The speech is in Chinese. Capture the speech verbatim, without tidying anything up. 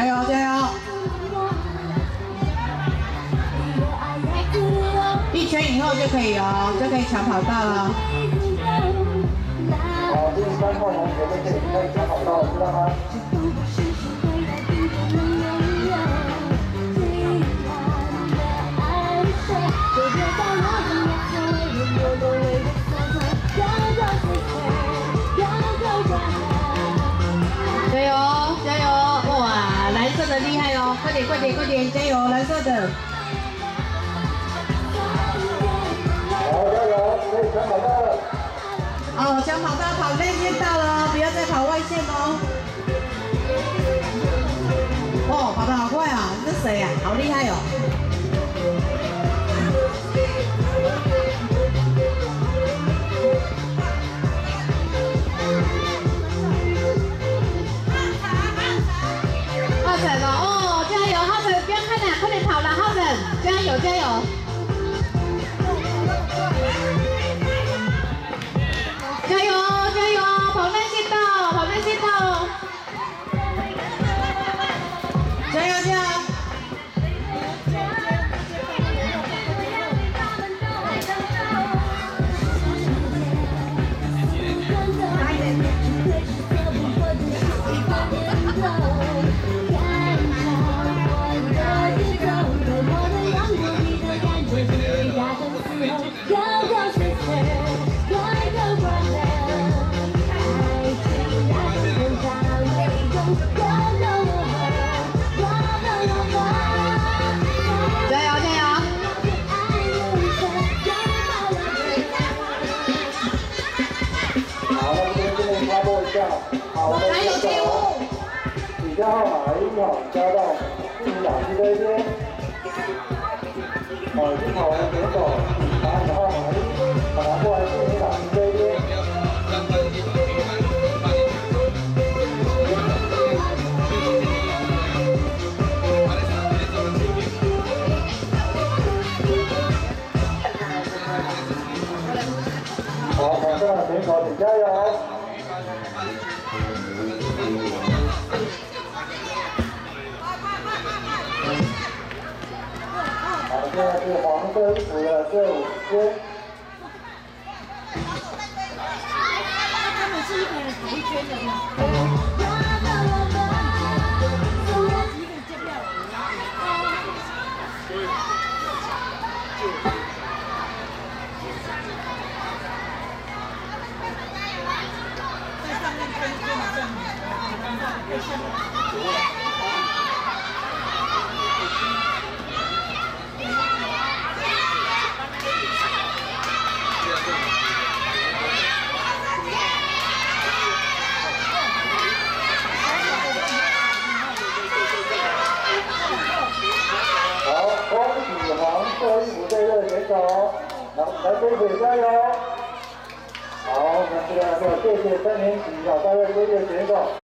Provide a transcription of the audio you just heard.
加油加油！一圈以后就可以哦，就可以抢跑道了。 好，第三号同学就可以开始抢跑道了，知道吗？ 加油加油！哇，蓝色的厉害哦！快点快点快点，加油蓝色的！ 好，加油，可以抢跑道了。 哦，抢跑道跑内线到了，不要再跑外线哦。哦，跑得好快啊！这谁呀？好厉害哦！ 浩辰哦，加油！浩辰，不要看了，快点跑了，浩辰，加油加油！加油加油！跑内线道，跑内线道！加油加油！ 好，我们选手比较号码一号加到进行老师这边。好，已经跑完选手拿着号码一，把它过来进行老师这边。好，场上的选手请加油！ 好，现在是黄色衣服的队伍间。 他们是一个人跑一圈的吗？在上面跟跟马上，可以先。 好，恭喜黄色衣服队的选手，来来杯水加油！好，我们这个说谢谢三年级小赛会队的选手。